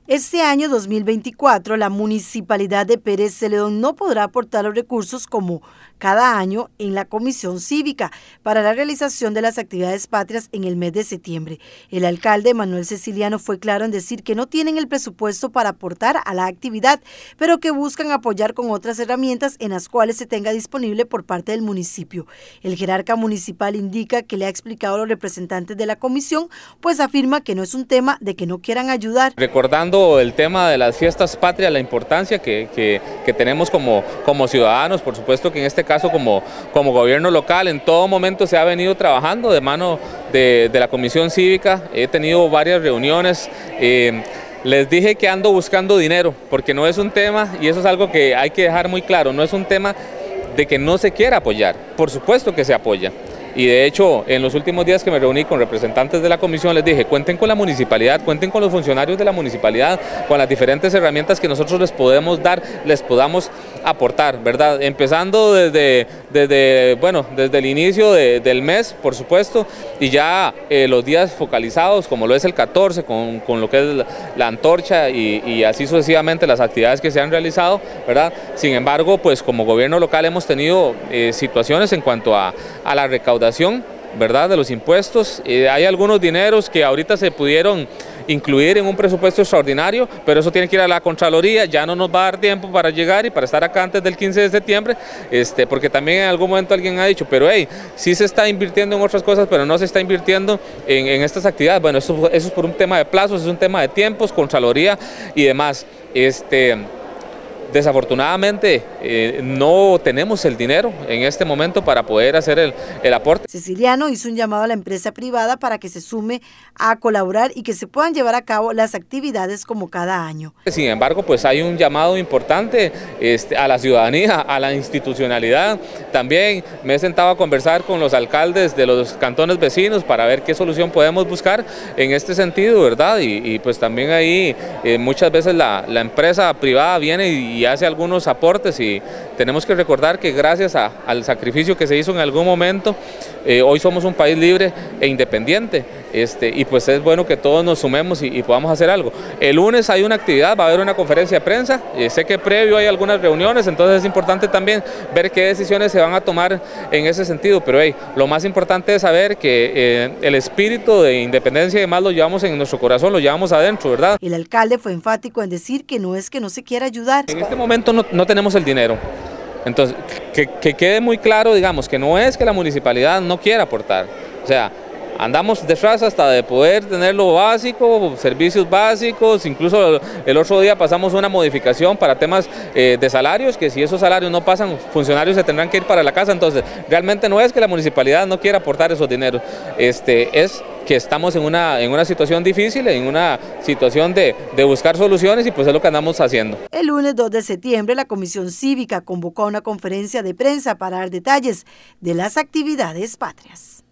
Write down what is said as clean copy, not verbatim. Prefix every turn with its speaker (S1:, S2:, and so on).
S1: Este año 2024, la Municipalidad de Pérez Celedón no podrá aportar los recursos como cada año en la Comisión Cívica para la realización de las actividades patrias en el mes de septiembre. El alcalde Manuel Ceciliano fue claro en decir que no tienen el presupuesto para aportar a la actividad, pero que buscan apoyar con otras herramientas en las cuales se tenga disponible por parte del municipio. El jerarca municipal indica que le ha explicado a los representantes de la comisión, pues afirma que no es un tema de que no quieran ayudar.
S2: Recordando el tema de las fiestas patrias, la importancia que tenemos como ciudadanos, por supuesto que en este caso como gobierno local, en todo momento se ha venido trabajando de mano de la Comisión Cívica. He tenido varias reuniones. Les dije que ando buscando dinero, porque no es un tema, y eso es algo que hay que dejar muy claro, no es un tema de que no se quiera apoyar, por supuesto que se apoya. Y de hecho, en los últimos días que me reuní con representantes de la comisión, les dije, cuenten con la municipalidad, cuenten con los funcionarios de la municipalidad, con las diferentes herramientas que nosotros les podemos dar, les podamos aportar, ¿verdad? Empezando desde el inicio del mes, por supuesto, y ya los días focalizados, como lo es el 14, con lo que es la antorcha y así sucesivamente las actividades que se han realizado, ¿verdad? Sin embargo, pues como gobierno local hemos tenido situaciones en cuanto a la recaudación, ¿verdad?, de los impuestos. Hay algunos dineros que ahorita se pudieron incluir en un presupuesto extraordinario, pero eso tiene que ir a la Contraloría, ya no nos va a dar tiempo para llegar y para estar acá antes del 15 de septiembre, porque también en algún momento alguien ha dicho, pero hey, sí se está invirtiendo en otras cosas, pero no se está invirtiendo en estas actividades. Bueno, eso es por un tema de plazos, es un tema de tiempos, Contraloría y demás. Desafortunadamente no tenemos el dinero en este momento para poder hacer el aporte.
S1: Ceciliano hizo un llamado a la empresa privada para que se sume a colaborar y que se puedan llevar a cabo las actividades como cada año.
S2: Sin embargo, pues hay un llamado importante a la ciudadanía, a la institucionalidad. También me he sentado a conversar con los alcaldes de los cantones vecinos para ver qué solución podemos buscar en este sentido, ¿verdad? Y pues también ahí muchas veces la empresa privada viene y hace algunos aportes, y tenemos que recordar que gracias al sacrificio que se hizo en algún momento, hoy somos un país libre e independiente, y pues es bueno que todos nos sumemos y podamos hacer algo. El lunes hay una actividad, va a haber una conferencia de prensa, sé que previo hay algunas reuniones, entonces es importante también ver qué decisiones se van a tomar en ese sentido, pero lo más importante es saber que el espíritu de independencia y demás lo llevamos en nuestro corazón, lo llevamos adentro, ¿verdad?
S1: El alcalde fue enfático en decir que no es que no se quiera ayudar.
S2: En este momento no tenemos el dinero. Entonces, que quede muy claro, digamos, que no es que la municipalidad no quiera aportar. O sea, andamos detrás hasta de poder tener lo básico, servicios básicos, incluso el otro día pasamos una modificación para temas de salarios, que si esos salarios no pasan, funcionarios se tendrán que ir para la casa. Entonces, realmente no es que la municipalidad no quiera aportar esos dineros, es que estamos en una situación difícil, en una situación de buscar soluciones, y pues es lo que andamos haciendo.
S1: El lunes 2 de septiembre, la Comisión Cívica convocó a una conferencia de prensa para dar detalles de las actividades patrias.